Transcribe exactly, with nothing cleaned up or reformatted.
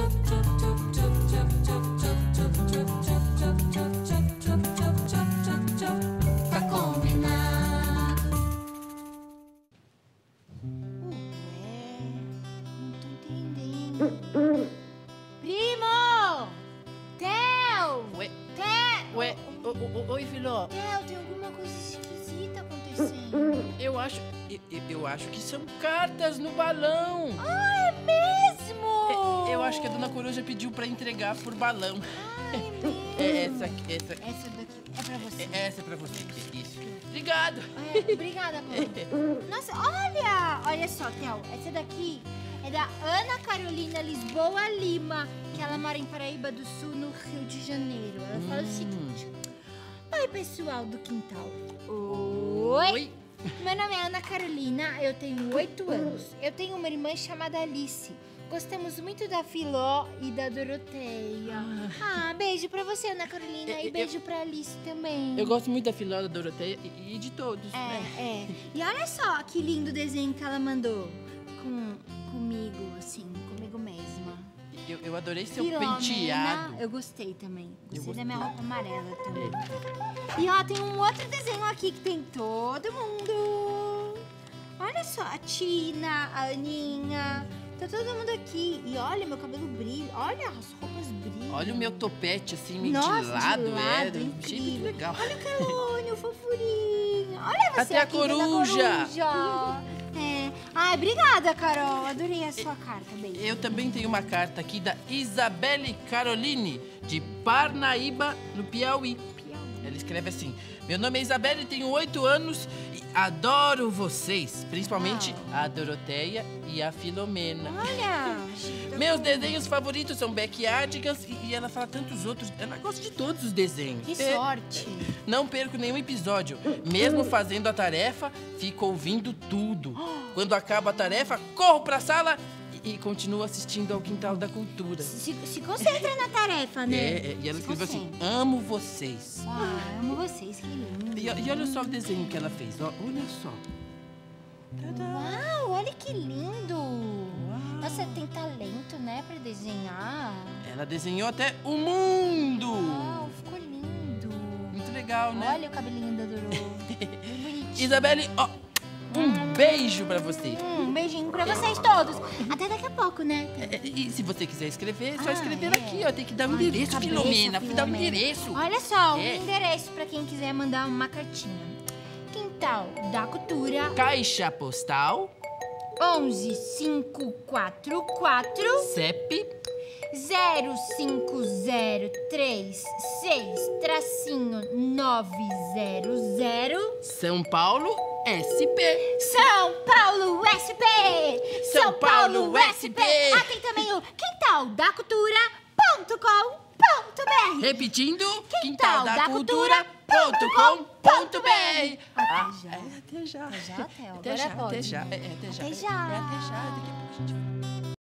Pra combinar. Ué, não tô entendendo. Primo! Theo! Ué, Theo! ué, o- o- o- oi, filó. Theo, tem alguma coisa esquisita acontecendo. Eu acho, eu, eu- eu acho que são cartas no balão. Ah, é mesmo? É, eu acho que a dona Coruja pediu pra entregar por balão. Ah, é mesmo? É essa, aqui- essa, Essa daqui é pra você. é- essa é pra você. Isso. Obrigado. É, obrigada, amor. Nossa, olha! Olha só, Theo, essa daqui é da Ana Carolina Lisboa Lima, que ela mora em Paraíba do Sul, no Rio de Janeiro. Ela fala o Hum. seguinte: oi, pessoal do quintal. Oi! Oi. Meu nome é Ana Carolina, eu tenho oito anos. Eu tenho uma irmã chamada Alice. Gostamos muito da Filó e da Doroteia. Ah, beijo pra você, Ana Carolina, Eu- e eu- beijo pra Alice também. Eu gosto muito da filó da Doroteia e, e de todos, É, né? é. E olha só que lindo desenho que ela mandou com, comigo, assim, comigo mesma. Eu, eu adorei seu Filomena, penteado. eu gostei também. Gostei, gostei. da minha roupa amarela também. E ó, tem um outro desenho aqui que tem todo mundo. Olha só, a Tina, a Aninha, tá todo mundo aqui. E olha, meu cabelo brilha, olha, as roupas brilham. Olha o meu topete assim, meio Nossa, de lado, de lado, é. incrível. Achei muito legal. Olha o Calônio, o fofurinho. Olha você Até a aqui, dona coruja. coruja. É. Ai, obrigada, Carol. Adorei a sua carta, beijo. Eu também tenho uma carta aqui da Isabelle Caroline, de Parnaíba, no Piauí. Ela escreve assim: meu nome é Isabelle, tenho oito anos e adoro vocês, principalmente a Doroteia e a Filomena. Olha. Meus desenhos favoritos são Backyardigans e, e ela fala tantos outros. Ela gosta de todos os desenhos. Que É, sorte. não perco nenhum episódio. Mesmo fazendo a tarefa, fico ouvindo tudo. Quando acaba a tarefa, corro pra sala e, e continuo assistindo ao Quintal da Cultura. Se, se concentra na tarefa, né? É, é, e ela Se escreveu assim: concentra. amo vocês. Ah, amo vocês, que lindo. E, e olha só o desenho que ela fez. Ó, olha só. Tadá. Uau, olha que lindo. Nossa, tem talento, né, pra desenhar. Ela desenhou até o mundo. Uau, ficou lindo. Muito legal, né? Olha o cabelinho da Dorô. Bem bonitinho. Isabelle, ó, um beijo pra você. Um beijinho pra vocês todos. Até daqui a pouco, né? É, e se você quiser escrever, é só Ah, escrever é. aqui, ó. Tem que dar o Ai, endereço, cabeça, Filomena. Dá o Filomena. endereço. Olha só, o É. endereço pra quem quiser mandar uma cartinha. Quintal da Cultura, Caixa postal, onze cinco quatro quatro C E P, zero cinco zero três seis tracinho nove zero zero São Paulo, S P. São Paulo S P! São Paulo, S P. Ah, tem também o quintal da cultura ponto com ponto b r. Repetindo, Quintal da quintaldacultura ponto com ponto b r. Até já. É, até já. Até já, Theo. Até Agora já, pode. até já. É, é, até já. Até já. É, até já. Daqui a pouco a gente vai.